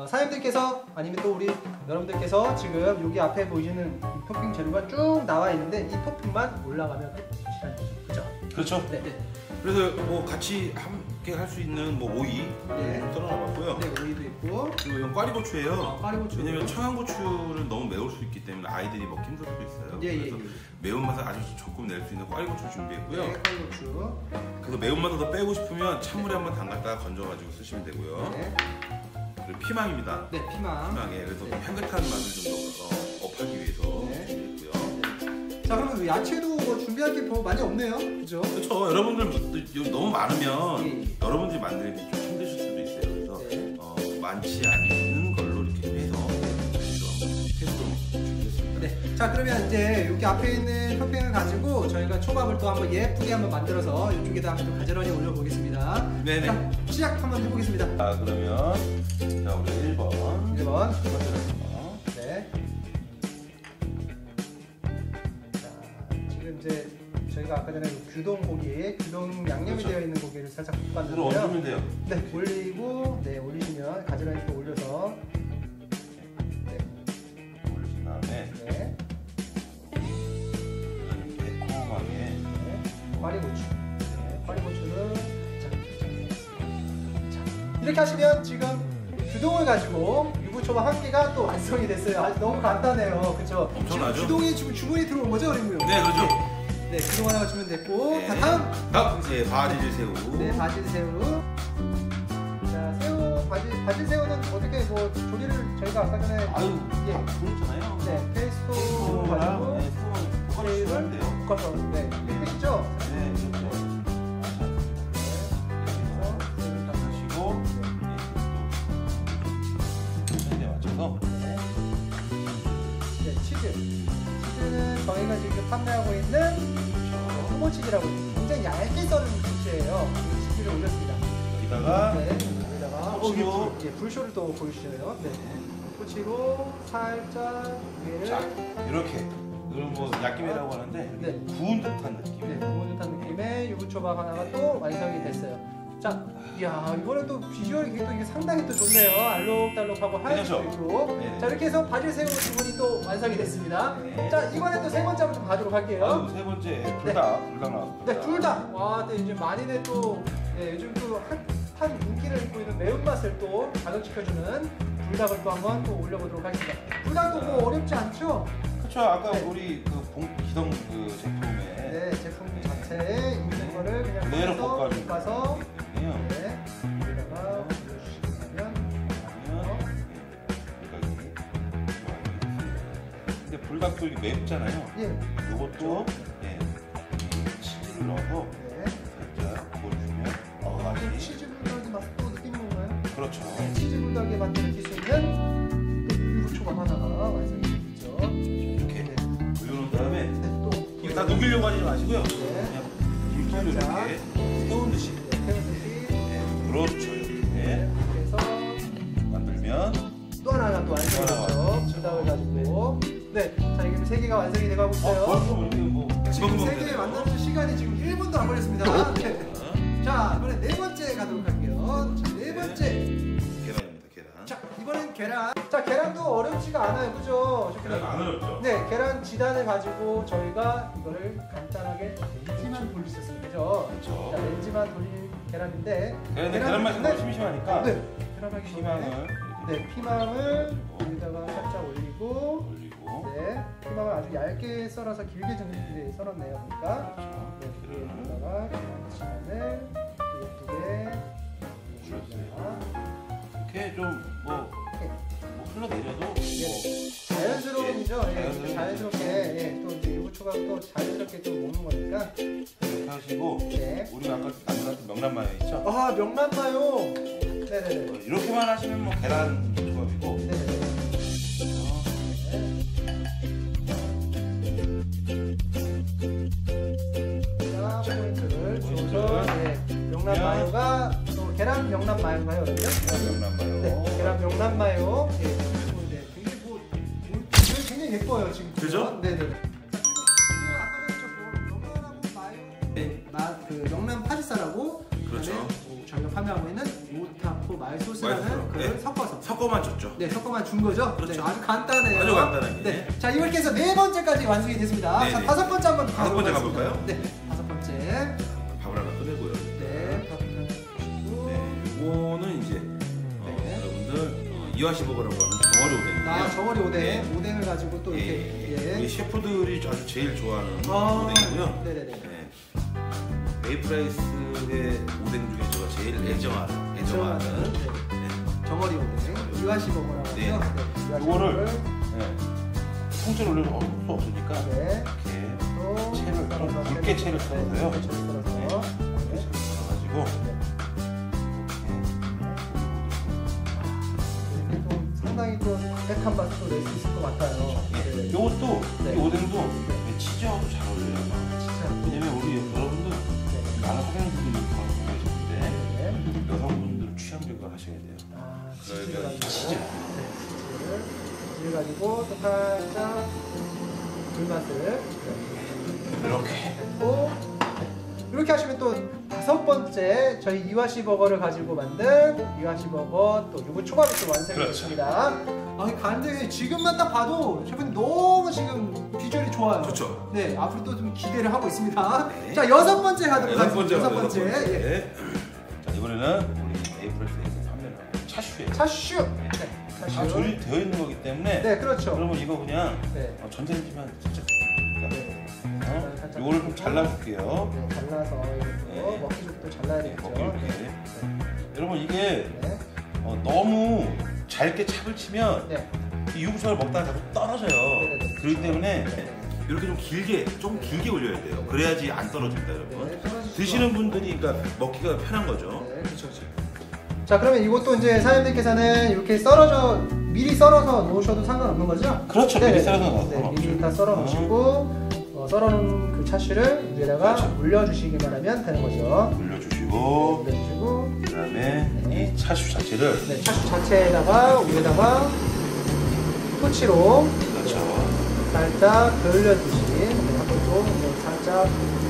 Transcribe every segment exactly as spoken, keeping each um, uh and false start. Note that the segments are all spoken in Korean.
어, 사장님들께서 아니면 또 우리 여러분들께서 지금 여기 앞에 보이시는 이 토핑 재료가 쭉 나와 있는데 이 토핑만 올라가면 끝이라는 거죠. 그죠? 그렇죠. 네. 네. 그래서 뭐 같이 함께 할 수 있는 뭐 오이 네. 썰어놔봤고요. 네, 오이도 있고. 그리고 이건 꽈리고추예요. 아, 꽈리고추. 왜냐면 청양고추는 너무 매울 수 있기 때문에 아이들이 먹기 힘들 수도 있어요. 예, 그래서 예, 예. 매운맛을 아주 조금 낼 수 있는 꽈리고추 준비했고요. 네, 꽈리고추. 그래서 매운맛을 더 빼고 싶으면 찬물에 한번 담갔다가 건져가지고 쓰시면 되고요. 네. 그리고 피망입니다. 네, 피망. 피망에 그래서 네. 향긋한 맛을 좀 더 업하기 위해서 네. 준비했고요. 자, 그러면 야채도 뭐 준비할 게 뭐 많이 없네요. 그죠? 그렇죠. 여러분들 너무 많으면 예. 여러분들이 만들기 좀 힘드실 수도 있어요. 그래서 네. 어, 많지 않은 걸로 이렇게 해서 테스트로 준비했습니다. 네. 자, 그러면 이제 여기 앞에 있는 토핑을 가지고 저희가 초밥을 또 한번 예쁘게 한번 만들어서 이쪽에다 한번 또 가지런히 올려보겠습니다. 네네. 자, 시작 한번 해보겠습니다. 자, 그러면 자, 우리 일 번. 일 번. 네. 네. 자, 지금 이제 저희가 아까 전에 규동 고기, 규동 양념이 그렇죠. 되어 있는 고기를 살짝 들어 볶았는데요. 얹으면 돼요. 네, 올리고, 네, 올리시면 가지런히 또 올려서, 네, 올리신 다음에 네, 매콤하게 네, 꽈리고추, 네, 꽈리고추를 자, 자, 이렇게 하시면 지금 규동을 가지고 유부초밥 한 개가 또 완성이 됐어요. 아주 너무 간단해요, 그렇죠? 엄청나죠? 지금 규동이 지금 주문이 들어온 거죠, 그리고요? 네, 그렇죠. 네, 규동 하나가 주면 됐고, 네. 자, 다음. 다음 이제 바질 새우. 네, 바질 새우. 자, 새우, 바질, 바질 새우는 어떻게 뭐 조리를 저희가 아까 전에 아유, 예. 그렇잖아요. 네, 페이스토 가지고 새우를 볶아서 네, 끝이죠? 네, 이렇게. 그래서 새우를 딱 하시고 네, 맞춰서 네. 네, 치즈. 치즈는 저희가 지금 판매하고 있는 호모치즈라고 굉장히 얇게 썰은 치즈예요. 이 치즈를 올렸습니다. 여기다가 네, 여기다가 꼬치고. 어, 예, 불쇼를 또 보여주셔요. 네. 꼬치고 살짝 위를 자, 이렇게 이건 뭐 약김이라고 하는데 네. 구운 듯한 느낌. 네, 구운 듯한 느낌의 유부초밥 하나가 또 완성이 됐어요. 자, 이야, 이거는 또 비주얼이 또 이게 상당히 또 좋네요. 알록달록하고 하얀색도 그렇죠. 있고. 네. 자, 이렇게 해서 바질 새우 주문이 또 완성이 됐습니다. 네. 자, 이번에 또 세 번째 한번 좀 가도록 할게요. 아유, 세 번째 불닭 불닭 나왔습니다. 네, 둘 다. 와, 네, 이제 많이들 또 네, 요즘 또 핫한 인기를 입고 있는 매운맛을 또 자극시켜주는 불닭을 또 한번 또 올려보도록 하겠습니다. 불닭도 뭐 어렵지 않죠? 그렇죠. 아까 네. 우리 그 봉, 기성 그 제품에 네, 제품 자체에 있는 거를 그냥 그대로 해서 볶아주는 볶아서 거예요. 네, 여기다가 올려주시면 근데 불닭도 이게 맵잖아요. 예, 이것도 네, 치즈를 넣어서 네. 살짝 구워주면 어, 그 맛이 치즈 불닭의 맛도 느끼는 건가요? 그렇죠. 네, 치즈 불닭의 맛을 느낄 수 있는 또 유부초밥 하나가 완성이 됐죠. 이렇게 네, 올려놓은 다음에 네, 또 이거 다 녹이려고 하지 마시고요. 네. 그냥 김치를 살짝. 이렇게 세운 듯이 네, 태우듯이 네, 그렇죠. 이렇게 네, 그래서 만들면 또 하나가 또 완성이 또 하나가 됐죠. 완성이 불닭을 가지고 네, 자 이게 세 개가 완성이 돼가고 있어요. 어, 벌써 이렇게 뭐 지금 세 개 되네요. 만드는 시간이 지금 일 분도 안 걸렸습니다. 네. 자, 이번에 네 번째 가도록 할게요. 자, 네 번째. 계란입니다. 계란. 자, 이번엔 계란. 자, 계란도 어렵지가 않아요. 그죠? 계란 안 어렵죠? 네, 계란 지단을 가지고 저희가 이거를 간단하게 렌즈만 돌릴 수 있었어요. 그죠? 그렇죠. 자, 렌즈만 돌릴 계란인데. 계란인데 계란 맛이 너무 심심하니까 네, 계란하기 피망을 네, 피망을 여기다가 살짝 올리고. 올리고 네, 피망을 아주 얇게 썰어서 길게 좀 네, 썰었네요. 그러니까. 그렇죠. 네, 여기다가 계란치마를 예쁘게 올려주세요. 이렇게 좀뭐 뭐 흘러내려도 뭐 자연스러움이죠. 예, 자연스럽게. 자연스럽게 예, 또 이제 유부초밥 또 자연스럽게 또 먹는 거니까. 이렇게 하시고 네. 우리가 아까 만들었던 명란마요 있죠? 아, 명란마요. 네네네. 어, 이렇게만 하시면 뭐 계란 조합이고 네네네. 자, 포인트를 줘서 네, 명란마요가 또 계란 명란마요인가요, 여러분요? 명란마요. 네, 계란 명란마요. 예, 그리고 네, 굉장히 뭐, 뭐 굉장히 굉장히 예뻐요 지금. 그죠? 네네네. 네, 그 명란 파지살하고 그렇죠. 그다음에 뭐 저희가 판매하고 있는 오타코 마요 소스라는 마요 소스. 그걸 네. 섞어서 섞어봐 섞어만 줬죠. 네, 섞어만 준 거죠? 그렇죠. 네, 아주 간단해요. 아주 간단하게. 네. 자, 이렇게 해서 네 번째까지 완성이 됐습니다. 네네. 자, 다섯 번째 한번 다섯 번째 가볼까요? 네, 다섯 번째. 밥을 하나 꺼내고요. 네, 밥 하나 주시고. 네, 이거는 이제 어, 네. 여러분들 어, 이와시버거라고 하는 덩어리 오뎅인데요. 아, 정어리 오뎅. 네. 오뎅을 가지고 또 예, 이렇게. 예, 예. 우리 셰프들이 아주 제일 좋아하는 아, 오뎅이고요. 네네네. 네. 메이프라이스의 오뎅 중에 제가 제일 애정하는 애정하는 네. 네. 정어리 오뎅. 이와시버거라고 하죠. 네. 네. 요거를 이와시버거를. 네. 통째로 올려서 얻을 수 없으니까 네. 이렇게 또 채를 썰어서 굵게 채를 썰어서요. 네, 채를 썰어서. 네. 네. 썰어가지고 이렇게 좀 상당히 또 담백한 맛도 낼 수 있을 것 같아요. 네. 이것도 네. 이 오뎅도 치즈하고 잘 어울려요. 진짜. 왜냐면 우리 여러분들 네. 많은 사장님들이 방송 계시는데 네. 여성분들은 취향적으로 하셔야 돼요. 아, 그러면 치즈를 치즈. 네, 치즈를 치즈를 가지고 또 살짝 불맛을 이렇게 했고 이렇게 하시면 또 다섯 번째 저희 이와시 버거를 가지고 만든 이와시 버거 또 유부 초밥이 또 완성이 그렇죠. 됐습니다. 아, 간데 지금만 딱 봐도 셰프님 너무 지금 비주얼이 좋아요. 좋죠. 네, 앞으로 또 좀 기대를 하고 있습니다. 네. 자, 여섯 번째 가도록 여섯 하겠습니다. 번째 여섯 여섯 번째. 번째. 예. 자 이번에는 우리 에이프라이스에서 판매를 하는 차슈예요. 차슈. 네, 다 차슈. 조리되어 있는 거기 때문에 네, 그렇죠. 그러면 이거 그냥 네. 어, 전자레인지만 살짝 네. 어? 살짝 요거를 좀 잘라줄게요. 네, 잘라서 이것도 네. 먹기 좋게 또 잘라야 네, 되겠죠. 먹기 이렇게. 네. 여러분 이게 네. 어, 너무 잘게 찹을 치면 네. 이 유부초를 먹다가 자꾸 떨어져요. 네네네. 그렇기 때문에 네. 이렇게 좀 길게, 좀 길게 올려야 돼요. 그래야지 안 떨어집니다, 여러분. 네, 떨어지지 드시는 분들이 그러니까 먹기가 편한 거죠. 네, 그렇죠, 그렇죠. 자, 그러면 이것도 이제 사장님께서는 이렇게 썰어져 미리 썰어서 놓으셔도 상관없는 거죠? 그렇죠. 네, 미리 네. 썰어서 넣어서 네, 상관없죠. 미리 다 썰어 놓으시고 어, 썰어놓은 그 차슈를 위에다가 그렇죠. 올려주시기만 하면 되는 거죠. 올려주시고 올려주시고 그 다음에 네. 이 차슈 자체를 네, 차슈 자체에다가 위에다가 토치로 그렇죠. 살짝 돌려주신 네, 한번 좀 네, 살짝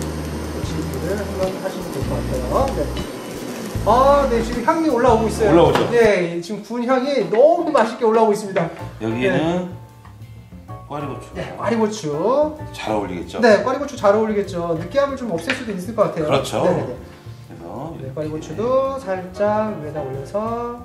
토치를 한번 하시면 될 것 같아요. 네. 아, 네, 지금 향이 올라오고 있어요. 올라오죠? 네, 지금 군 향이 너무 맛있게 올라오고 있습니다. 여기에는 꽈리고추 네, 꽈리고추. 잘 어울리겠죠? 네, 꽈리고추 잘 어울리겠죠. 느끼함을 좀 없앨 수도 있을 것 같아요. 그렇죠. 네네네. 그래서 네, 꽈리고추도 살짝 위에다 올려서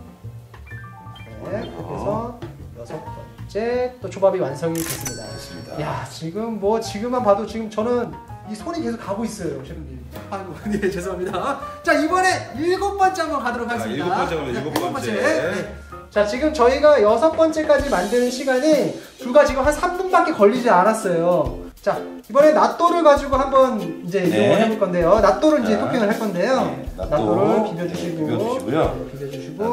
네, 이렇게 해서 여섯 번째 또 초밥이 완성이 됐습니다. 됐습니다. 야, 지금 뭐 지금만 봐도 지금 저는 이 손이 계속 가고 있어요, 셰프님. 아이고, 네, 죄송합니다. 자, 이번에 일곱 번째 한번 가도록 하겠습니다. 일곱 번째 가면 네, 일곱 번째. 네. 자, 지금 저희가 여섯 번째까지 만드는 시간이 불과 지금 한 삼 분밖에 걸리지 않았어요. 자, 이번에 낫또를 가지고 한번 이제 네. 이용을 해볼 건데요. 낫또를 이제 자, 토핑을 할 건데요. 네, 낫또. 낫또를 비벼주시고, 네, 비벼주시고요. 네, 비벼주시고,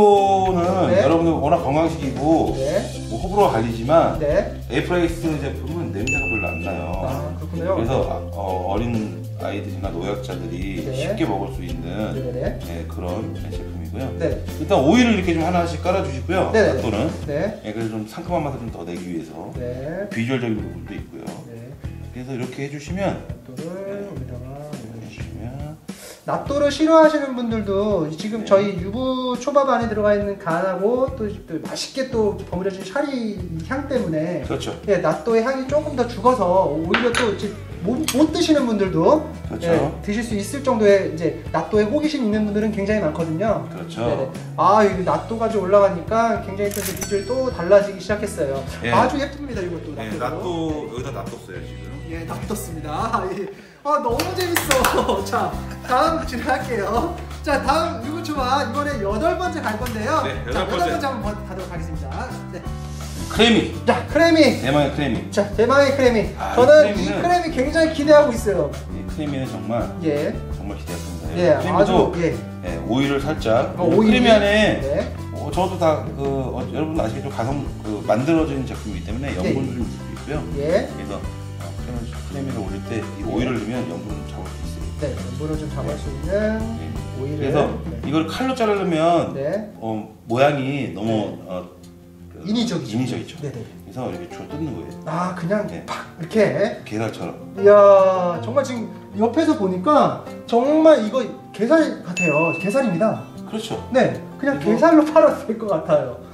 낫또는 네. 여러분들 워낙 건강식이고 네, 뭐 호불호가 갈리지만 네. 에이프라이스 제품은 냄새가 별로 안 나요. 아, 그렇군요. 그래서 아, 어, 어린 아이들이나 노약자들이 네. 쉽게 먹을 수 있는 네네. 네, 그런 제품이고요. 네, 일단 오일을 이렇게 좀 하나씩 깔아주시고요. 네네. 낫또는 네, 네, 그래서 좀 상큼한 맛을 좀 더 내기 위해서 네, 비주얼적인 부분도 있고요. 네. 그래서 이렇게 해주시면 낫또를 여기다가 해주시면 낫또를 싫어하시는 분들도 지금 네. 저희 유부 초밥 안에 들어가 있는 간하고 또, 또 맛있게 또 버무려진 샤리 향 때문에 그렇죠. 예, 낫또의 향이 조금 더 죽어서 오히려 또 이제 못, 못 드시는 분들도 그렇죠. 예, 드실 수 있을 정도의 이제 낫또에 호기심 있는 분들은 굉장히 많거든요. 그렇죠. 네네. 아, 이 낫또까지 올라가니까 굉장히 또 이제 비주얼이 또 달라지기 시작했어요. 예. 아주 예쁩니다, 이것도. 네, 낫또도. 낫또 여기다 놔뒀어요 지금. 예, 놔뒀습니다. 아, 예. 아, 너무 재밌어. 자, 다음 진행할게요. 자, 다음 유부초밥 이번에 여덟 번째 갈 건데요. 네, 여덟 자, 번째. 여덟 번째 한번 가도록 하겠습니다. 네. 크래미. 자, 크래미. 대망의 크래미. 자, 대망의 크래미. 아, 저는 이 이 크래미는- 크래미 굉장히 기대하고 있어요. 이 크래미는 정말 예. 정말 기대했습니다. 예, 크래미도 아주 예. 예, 오일을 살짝. 어, 오일이- 크래미 안에 네. 어, 저도 다그 어, 여러분 아시겠죠 가성 그 만들어진 제품이기 때문에 영분을 좀 있을 수 있고요. 예. 그래서 어, 크래미, 크래미를 올릴 때 이 오일을 넣으면 영분을 좀 잡을 수 있어요. 네, 물을 좀 잡을 수 있는 예. 오일을. 그래서 네. 이걸 칼로 자르려면 네. 어, 모양이 너무 어, 그 인위적이죠. 인위적이죠. 네네. 그래서 이렇게 줄 뜯는 거예요. 아, 그냥 네. 팍 이렇게. 게살처럼. 이야, 정말 지금 옆에서 보니까 정말 이거 게살 같아요. 게살입니다. 그렇죠. 네, 그냥 그리고- 게살로 팔아도 될 것 같아요. 예.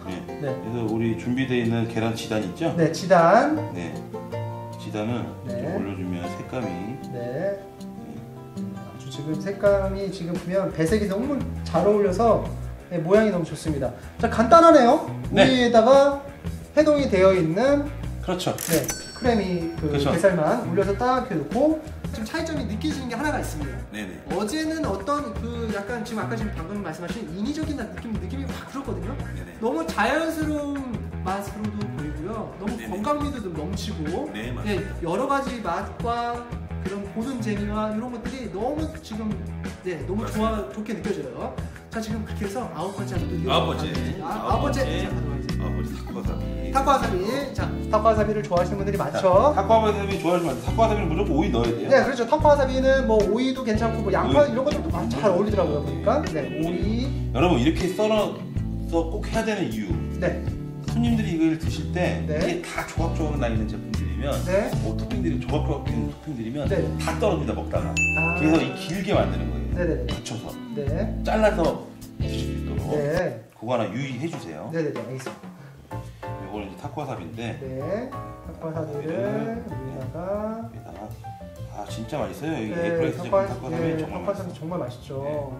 네. 그래서 우리 준비되어 있는 계란 지단 있죠? 네, 지단. 네. 지단을 네. 좀 올려주면 색감이 네. 아주 지금 색감이 지금 보면 배색이 너무 잘 어울려서 네, 모양이 너무 좋습니다. 자, 간단하네요. 네. 위에다가 해동이 되어 있는 그렇죠. 네, 크래미 그 그렇죠. 게살만 올려서 딱 이렇게 놓고 지금 차이점이 느껴지는 게 하나가 있습니다. 네네. 어제는 어떤 그 약간 지금 아까 지금 방금 말씀하신 인위적인 느낌 느낌이 확 들었거든요. 네네. 너무 자연스러운 맛으로도 보이고요. 너무 네네. 건강미도 좀 넘치고 네, 맞습니다. 네, 여러 가지 맛과 그런 보는 재미와 이런 것들이 너무 지금 네 너무 좋아 좋게 느껴져요. 자, 지금 그렇게 해서 아홉 번째 한번 또 아홉 번째. 아, 아홉 번째 자, 아홉 번째 타코와사비. 타코와사비. 자, 타코와사비를 좋아하시는 분들이 많죠. 타코와사비 좋아하시면 타코와사비는 무조건 오이 넣어야 돼요. 네, 그렇죠. 타코와사비는 뭐 오이도 괜찮고 뭐 양파 이런 것들도 잘 어울리더라고요 보니까. 네, 오이. 여러분 이렇게 썰어서 꼭 해야 되는 이유. 네, 손님들이 이걸 드실 때 네. 이게 다 조각조각 나 있는 제품들이면 네. 뭐 토핑들이 조각조각 된 토핑들이면 네. 다 떨어집니다 먹다가. 아. 그래서 이 길게 만드는 거예요. 네네네. 붙여서 네, 잘라서 드실 수 있도록 네, 그거 하나 유의해 주세요. 네네네. 알겠습니다. 이거는 이제 타코와사비인데 네, 타코와사비를 위에다가. 여기다가 아 진짜 맛있어요. 여기 네, 에프라이스 제품 타코와- 타코와사비 네, 정말 타코와사비 맛있어요. 정말 맛있죠.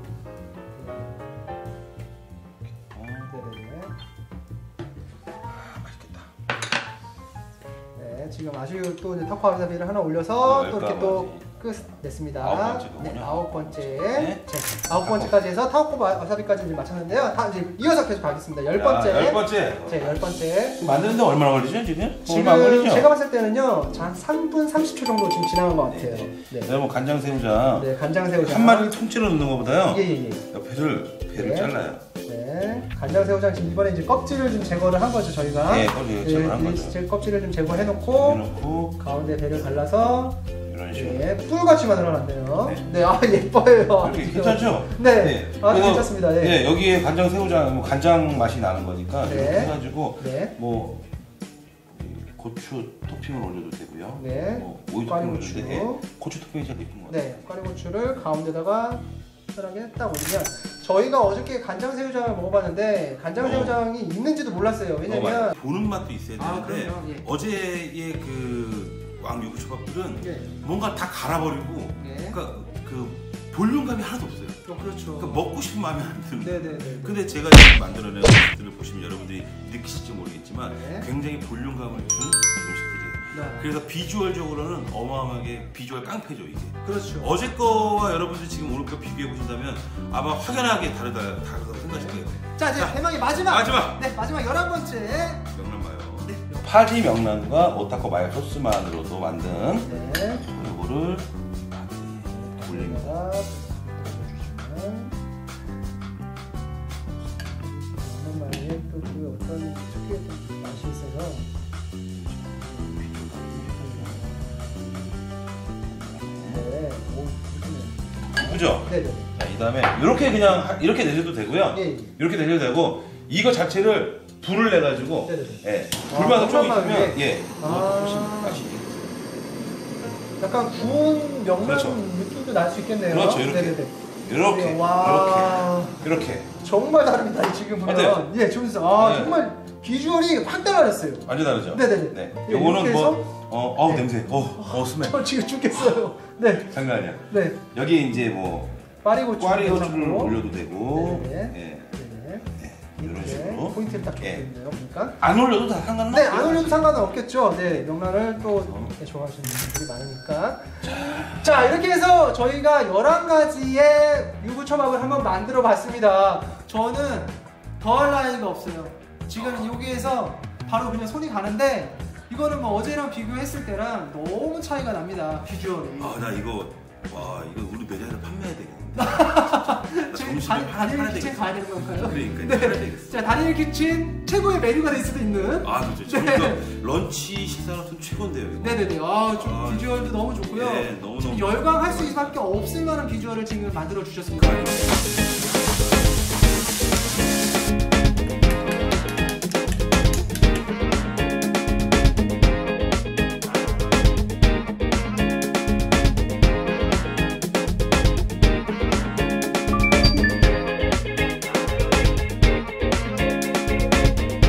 아, 네네네. 아, 맛있겠다. 네, 지금 아주 또 이제 타코와사비를 하나 올려서 네, 또 이렇게 열감 또 끝냈습니다. 아홉 번째 네, 거군요. 아홉 번째. 네. 네, 아홉 번째까지 해서 타코와사비까지 이제 마쳤는데요. 다 이제 이어서 계속 가겠습니다. 열 자, 번째. 열 번째. 네, 열 번째. 지금 만드는데 얼마나 걸리죠 지금? 얼마 안 지금 걸리죠? 제가 봤을 때는요, 한 삼 분 삼십 초 정도 지금 지나간 것 같아요. 네, 여러분 간장 새우장 네, 간장새우장. 한 마리를 통째로 넣는 것보다요. 예, 예, 예. 옆에를 배를 네. 잘라요. 네, 간장새우장 지금 이번에 이제 껍질을 좀 제거를 한 거죠 저희가. 네, 껍질 제거한 거죠. 제 껍질을 좀 제거해놓고 해놓고 가운데 배를 발라서 이런 식으로. 네, 뿔같이 만들어놨네요. 네. 네, 아 예뻐요. 이렇게 지금. 괜찮죠? 네, 아주 그래서, 괜찮습니다. 네. 네, 여기에 간장 새우장, 뭐 간장 맛이 나는 거니까 네. 이렇게 해가지고 네. 뭐 고추 토핑을 올려도 되고요. 네. 뭐 오이 토핑 꽈리고추. 올려도 돼. 고추 토핑이 제일 예쁜 거 같아요. 네, 꽈리고추를 가운데다가 편하게 딱 올리면 저희가 어저께 간장새우장을 먹어봤는데 간장새우장이 있는지도 몰랐어요. 왜냐면 어, 보는 맛도 있어야 아, 되는데 그럼요. 예. 어제의 그 왕 유부초밥들은 예. 뭔가 다 갈아버리고 예. 그러니까 그 볼륨감이 하나도 없어요. 어, 그렇죠. 그러니까 먹고 싶은 마음이 안 드는 거예요. 네네네. 근데 제가 지금 만들어낸 음식들을 보시면 여러분들이 느끼실지 모르겠지만 네. 굉장히 볼륨감을 준 음식들이에요. 네. 그래서 비주얼적으로는 어마어마하게 비주얼 깡패죠 이게. 그렇죠. 어제 거와 여러분들 지금 오늘 거 비교해 보신다면 아마 확연하게 다르다 다르다고 생각하실 거예요. 자, 이제 자, 대망의 마지막. 마지막! 네, 마지막 열한 번째. 명란마요. 네. 파지 명란과 오타코 마요 소스만으로도 만든 네. 이거를 올립니다. 명란마요에 또그 어떤 특유의 좀 맛이 있어서. 네. 오, 좋네요. 그죠? 네네. 자, 이 다음에 이렇게 그냥 하- 이렇게 내셔도 되고요. 예, 예. 이렇게 내셔도 되고 이거 자체를 불을 내 가지고 네네네. 예. 아, 불만 좀 명란마요에? 있으면 예. 아. 훨씬 맛이 약간 구운 명란 그렇죠. 느낌도 날 수 있겠네요. 그렇죠, 이렇게. 네네네. 이렇게 네, 와. 이렇게 이렇게 정말 다릅니다. 지금 보면. 어때요? 예, 좋습니다. 아, 네. 정말 비주얼이 확 달라졌어요. 완전 다르죠? 네네네. 네. 예, 요거는 이렇게 뭐 해서? 어, 어우 네. 냄새. 어, 어 스멜. 저 지금 죽겠어요. 네. 장난 아니야. 네. 여기 이제 뭐 꽈리고추. 꽈리고추를 올려도 되고 네네. 예. 네네. 예. 이런 이렇게 식으로 포인트를 딱 예. 줬네요. 보니까. 안 올려도 다 상관은 네, 없어요. 안 올려도 상관은 없겠죠. 네, 명란을 또 어. 이렇게 좋아하시는 분들이 많으니까. 자, 이렇게 해서 저희가 열한 가지의 유부초밥을 한번 만들어 봤습니다. 저는 더할 나위가 없어요. 지금 여기에서 바로 그냥 손이 가는데 이거는 뭐 어제랑 비교했을 때랑 너무 차이가 납니다. 비주얼이. 아, 나 이거 와, 이거 우리 매장에서 판매해야 되겠는데. 나 지금 점심에 다- 팔아야 다니엘 키친 되겠어. 가야 되는 건가요? 그러니까 네. 이제 팔아야 되겠어. 자, 다니엘 키친 최고의 메뉴가 될 수도 있는. 아, 그렇죠. 네. 저희가 런치 식사로서 최고인데요, 이거. 네네네. 아, 좀 아, 비주얼도 너무 좋고요. 네, 너무너무 지금 열광할 수 수밖에 없을 만한 비주얼을 지금 만들어 주셨습니다.